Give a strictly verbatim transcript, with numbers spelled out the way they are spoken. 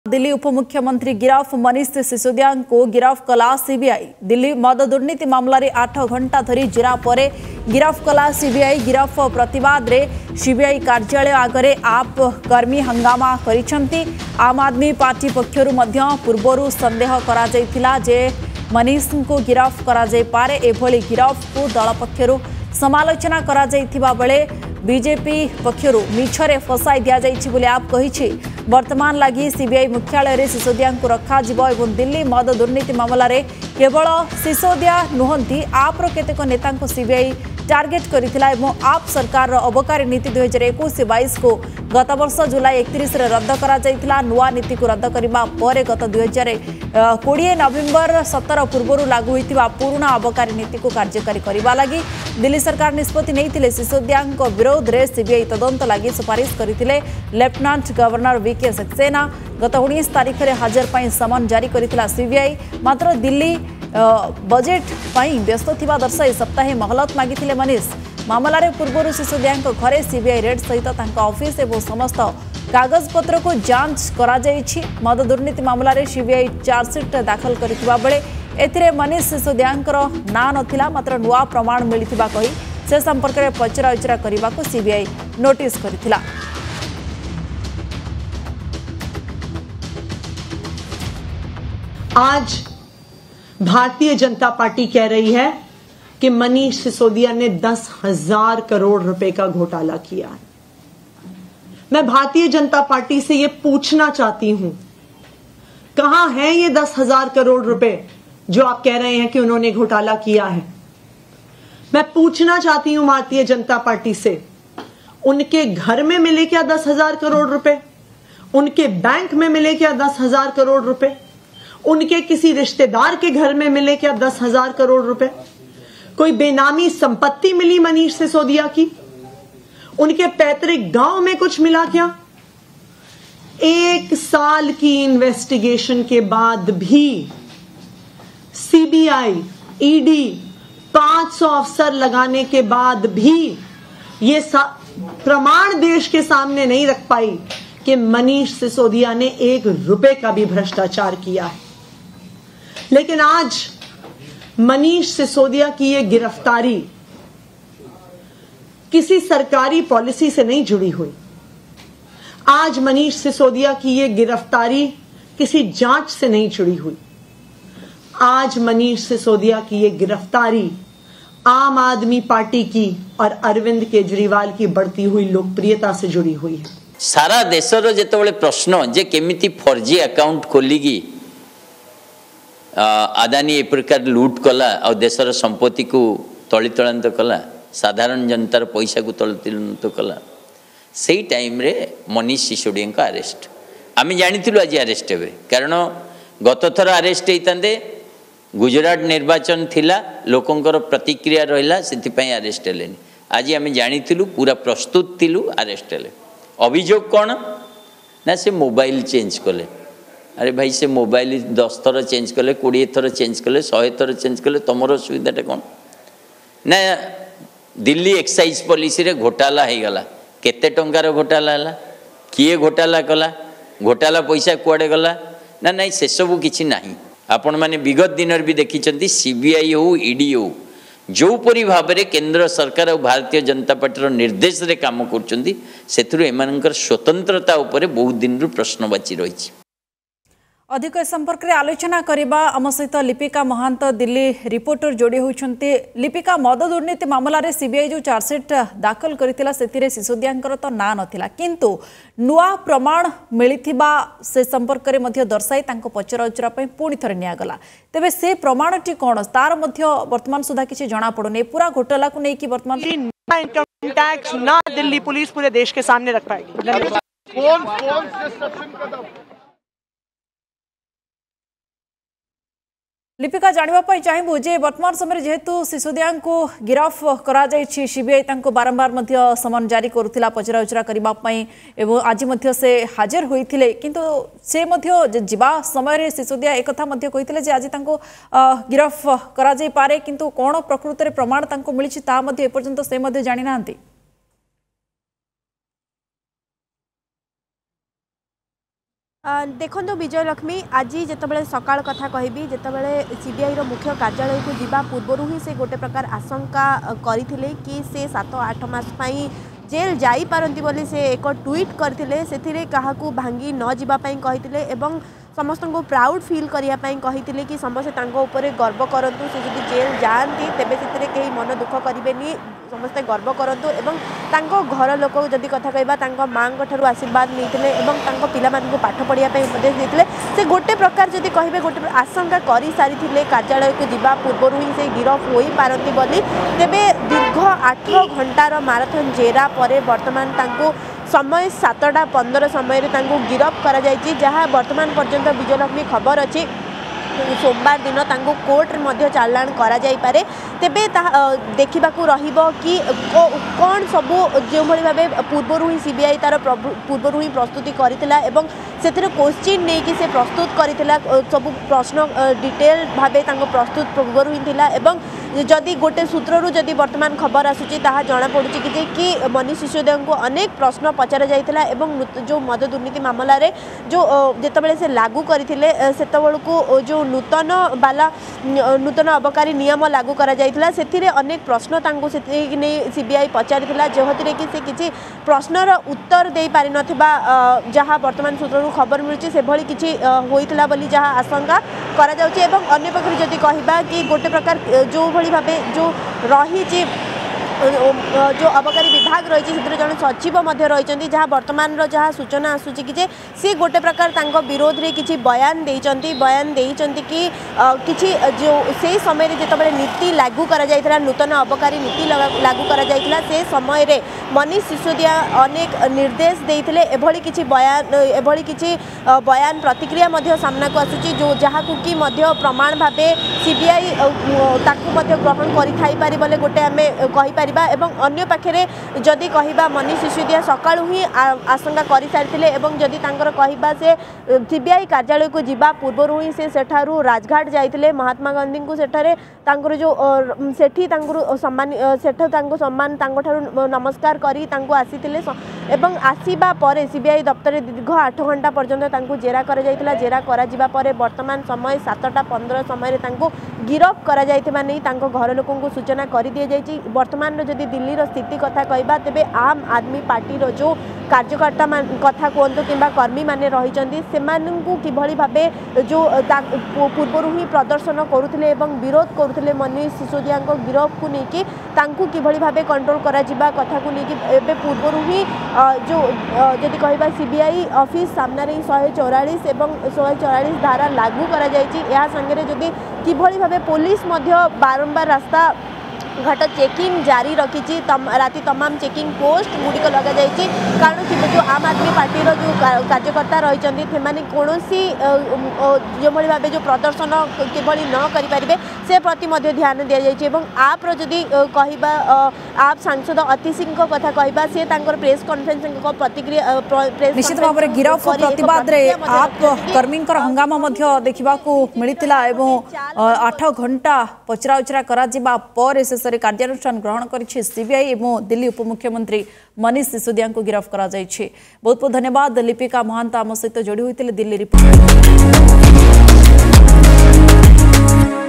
दिल्ली उपमुख्यमंत्री गिरफ मनीष सिसोदिया को गिरफ कला सीबीआई। दिल्ली मद दुर्नीति मामलें आठ घंटा धरी जिरा पर गिरफ कला सीबीआई। गिरफ प्रतिवाद रे सीबीआई कार्यालय आगरे आप कर्मी हंगामा करिसेंती। आम आदमी पार्टी पक्षरु मध्य पूर्वरु संदेह करा जायतिला जे मनीष को गिरफ करा जाय पारे। एभली गिरफ को दल पक्षरु समालोचना करा जायतिबा बेले बीजेपी पक्षरु मिछरे फसाई दिया जायछि बोली आप कहिछि। वर्तमान लगी सीबीआई मुख्यालय रे सिसोदिया को रखा जिवो एवं दिल्ली मद दुर्नीति मामला रे केवल सिसोदिया नुहंती आप केतेक नेता को सीबीआई टार्गेट करिथिला एवं आप सरकार रो अबकारी नीति दो हज़ार इक्कीस बाईस को गत वर्ष जुलाई इकतीस रे रद्द करा जायतिला। नुआ नीति को रद्द करिबा परे गत दो हज़ार बीस नवेम्बर सत्रह पूर्व लागू होइतिबा पुराना अबकारी नीति को कार्यकारी करिबा लागि दिल्ली सरकार निष्पत्ति नैथिले। सिसोदिया को विरोध रे सीबीआई तदंत लागि सुपारिश करिथिले लेफ्टिनेंट गवर्नर वीके सक्सेना। गत उन्नीस तारिख रे हाजर पई समन जारी करिथिला सीबीआई। मात्र दिल्ली बजेट पई व्यस्त थिबा दर्शाई सप्ताहे महलत मागिथिले मनीष। मामलारे पूर्व सिसोदिया घरे सीबीआई रेड सहित तांका ऑफिस एवं समस्त कागज पत्र को जांच करा जायछि। मद दुर्नीति मामलारे सीबीआई चार्जशीट दाखल करिथिबा बेले एथिरे मनीष सिसोदिया ना नथिला। मात्र नुआ प्रमाण मिलिथिबा कही से संपर्क में पचरा उचरा करने को सीबीआई नोटिस करिथिला। आज भारतीय जनता पार्टी कह रही है कि मनीष सिसोदिया ने दस हजार करोड़ रुपए का घोटाला किया है। मैं भारतीय जनता पार्टी से यह पूछना चाहती हूं, कहां है ये दस हजार करोड़ रुपए जो आप कह रहे हैं कि उन्होंने घोटाला किया है। मैं पूछना चाहती हूं भारतीय जनता पार्टी से, उनके घर में मिले क्या दस हजार करोड़ रुपए? उनके बैंक में मिले क्या दस हजार करोड़ रुपए? उनके किसी रिश्तेदार के घर में मिले क्या दस हजार करोड़ रुपए? कोई बेनामी संपत्ति मिली मनीष सिसोदिया की? उनके पैतृक गांव में कुछ मिला क्या? एक साल की इन्वेस्टिगेशन के बाद भी सीबीआई, ईडी, पांच सौ अफसर लगाने के बाद भी ये प्रमाण देश के सामने नहीं रख पाई कि मनीष सिसोदिया ने एक रुपए का भी भ्रष्टाचार किया है। लेकिन आज मनीष सिसोदिया की ये गिरफ्तारी किसी सरकारी पॉलिसी से नहीं जुड़ी हुई। आज मनीष सिसोदिया की ये गिरफ्तारी किसी जांच से नहीं जुड़ी हुई। आज मनीष सिसोदिया की ये गिरफ्तारी आम आदमी पार्टी की और अरविंद केजरीवाल की बढ़ती हुई लोकप्रियता से जुड़ी हुई है। सारा देशर जिते प्रश्न जे केमिति फर्जी अकाउंट खोलिकी आदानी ए प्रकार लूट कला और देशर संपत्ति को तलितलांत कला, साधारण जनतार पैसा को तलितलांत कला, से टाइम रे मनीष सिसोदिया का अरेस्ट आम जानी आज अरेस्ट हे। कारण गत थर अरेस्ट होते गुजरात निर्वाचन थिला, लोकंकर प्रतिक्रिया रहा से अरेस्ट हेले। आज आम जानी पूरा प्रस्तुत थिलु अरेस्ट हेले। अभियोग कौन ना से मोबाइल चेंज कले। अरे भाई से मोबाइल दस थर चेंज कले, कोड़े थर चेंज कले, शहे थर चेंज कले, तुम सुविधाटा कौन ना दिल्ली एक्साइज पॉलिसी रे घोटाला हो गला। केते टंकार घोटाला है, किए घोटाला कला, घोटाला पैसा कुआडे गला ना नहीं से सब किसी ना। आपण मैंने विगत दिन भी देखी सीबीआई हो, ईडी हो, जोपरी भाव में केंद्र सरकार और भारतीय जनता पार्टी निर्देश रे काम कर स्वतंत्रता उपरे बहुत दिन प्रश्नवाची रही। अधिक संपर्क में आलोचना करबा आम सहित लिपिका महांत दिल्ली रिपोर्टर जोड़ी होती। लिपिका, मद दुर्नीति मामला रे सीबीआई जो चार्जशीट दाखल करथिला सेतिरे सिसोदिया तो ना नथिला, किंतु नुआ प्रमाण मिलिथिबा से संपर्क में मध्य दर्शाई तांको पचरा उचरा पई पुणी थरे नियागला। तेबे से प्रमाणटी कोन तार मध्य वर्तमान सुधा किछि जणा पड़ुने। पूरा घोटाला को नै कि वर्तमान इनकम टैक्स ना दिल्ली पुलिस पूरे देश के सामने रख पाएगी। कौन कौन से सेक्शन का लिपिका जानापी चाहबू जे वर्तमान समय जेहेतु सिसोदिया को गिरफ करा जायछि, सीबीआई तांको बारंबार मध्य समन जारी करुथिला पचरा उचरा करबा पई एवं आज मध्य से हाजिर होइथिले, किंतु से मध्य जिबा समय रे सिसोदिया एक कथा मध्य कहिथिले जे आज तांको गिरफ करा जाय पारे, किंतु कोन प्रकृति रे प्रमाण तांको मिलिछि ता मध्य एपर्यंत से मध्य जानि नांती। देखो विजय लक्ष्मी आज जितेबाला सका कथा कहबी जितेबाला सीबीआई रो मुख्य कार्यालय को जीवा पूर्व ही से गोटे प्रकार आशंका करथिले कि से सात आठ मास पई जेल जाई पारंती बोली से एक ट्वीट करथिले सेथिरे काहाकू भांगी न जीवा पई कहिथिले एवं समस्त को प्राउड फील करने कही कि समस्ते ऊपर गर्व करूँ से जब जेल जाती तेरे से कहीं मन दुख करेंगे समस्ते गर्व करूँ एवं घर लोक जदि कथा कहवा माँ ठार आशीर्वाद नहीं पिला पाठ पढ़ाई उपदेश देते से गोटे प्रकार जदि कहे गोटे आशंका कर सारी कार्यालय को जीवा पूर्व ही से गिरफ हो पारती बोली तेबे दीर्घ आठ घंटार माराथन जेरा पर वर्तमान तांको समय सातटा पंदर समय गिरफ करा जायछि जहाँ वर्तमान पर्यंत विजयलक्ष्मी खबर अच्छी सोमवार दिन तांको कोर्ट रे चालाण करा जाई पारे तेबे देखा कि कौन सबू जो भाव पूर्व ही सीबीआई तार पूर्व ही प्रस्तुति करथिला एवं से क्वेश्चन नहीं कि से प्रस्तुत करथिला सब प्रश्न डिटेल भाव प्रस्तुत पूर्व ही थिला एवं जदि गोटे सूत्रु जदि वर्तमान खबर आसूची ताहा जना पड़ुची कि कि मनीष सिसोदिया को अनेक प्रश्न पचरा जाइथिला एवं जो मद दुर्नीति मामला रे जो जेतेबेले से लागू करथिले सेतेबेलकू जो नूतन बाला नूतन अबकारी नियम लागू करा जाइथिला सेथिरे अनेक प्रश्न तांको सेति नै सीबीआई पचारिथिला जेहतिरे कि से किछि प्रश्नर उत्तर दे पारि नथिबा जहाँ वर्तमान सूत्रु खबर मिलुची से भली किछि होइथिला बोली जहाँ आशंका करा जाउची एवं अन्य पक्षरे जदि कहिबा कि गोटे प्रकार जो भावे जो रही जो अबकारी विभाग रही जन सचिव रही जहाँ वर्तमान जहाँ सूचना आसूची कि सी गोटे प्रकार विरोध में किसी बयान देइचंती बयान देइचंती कि किसी जो से समय जितेबाला नीति लागू करा जाइथिला नूतन अबकारी नीति लागू करा जाइथिला से समय रे मनीष सिसोदिया अनेक निर्देश देइथिले एभली किछि बयान एभली किछि बयान प्रतिक्रिया मध्य सामना को आसूची जो जहाँ को कि मध्य प्रमाण भावे सीबीआई ताकू मध्य ग्रहण करि थाई पारि बोले गोटे आमे कहि पारि एवं अन्य पाखे जदि कहवा मनीष सिसोदिया सकाळु ही आशंका कर सारी एवं जदि तांकर कहवा से सीबीआई कार्यालय को जीवा पूर्व ही से सेठारु राजघाट जाइथिले महात्मा गांधी को सेठारे तांकर जो सेठी तांकर सम्मान सेठ तांको सम्मान तांको ठारु नमस्कार करी तांको आसीथिले एवं आसीबा परे सीबीआई दफ्तर दीर्घ आठ घंटा पर्यंत तांको जेरा करा जाइथिला जेरा करा जिबा परे वर्तमान समय सातटा पंद्रह समय तांको गिरफ करा जाइथिबा नै तांको घर लोकन को सूचना करि दिया जाइछि वर्तमान जदि दिल्ली रो स्थिति कथा कहबा तेबे आम आदमी पार्टी रो जो कार्यकर्ता कथा कहतु कि कर्मी माने रही सेमानंकु किभली भाबे जो पूर्व ही प्रदर्शन करुथिले एवं विरोध करुथिले मनीष सिसोदिया गिरफ को लेकिन तांकु किभली भाबे कंट्रोल करा जिबा कथा को लेकिन एबे पूर्व ही जो जदि कहबा सीबीआई ऑफिस सामने रे एक सौ चौवालीस एवं एक सौ चौवालीस धारा लागू करा जायछि या संगे जदि किभली भाबे पुलिस मध्य बारंबार रास्ता घाट चेकिंग जारी रखी तम, राति तमाम चेकिंग पोस्ट गुड़िक लग जाइए कारण कि जो आम आदमी पार्टी रो जो कार्यकर्ता रही कौन जो भाव जो प्रदर्शन किभली न करें से प्रति ध्यान दि जाइए आप जदि कहबा आप सांसद अति सिंह कथा कहबा से प्रेस कॉन्फ्रेंस प्रतिक्रिया निश्चित भाव में गिरफ प्रतिवाद रे आप कर्मी हंगामा देखा मिलता आठ घंटा पचरा उचरा करा पर शेष कार्यानुष्ठान ग्रहण करिछि सीबीआई और दिल्ली उपमुख्यमंत्री मनीष सिसोदिया को गिरफ करा जाइछि। बहुत बहुत धन्यवाद लिपिका महांत आम सहित जोड़ी होते दिल्ली रिपोर्ट।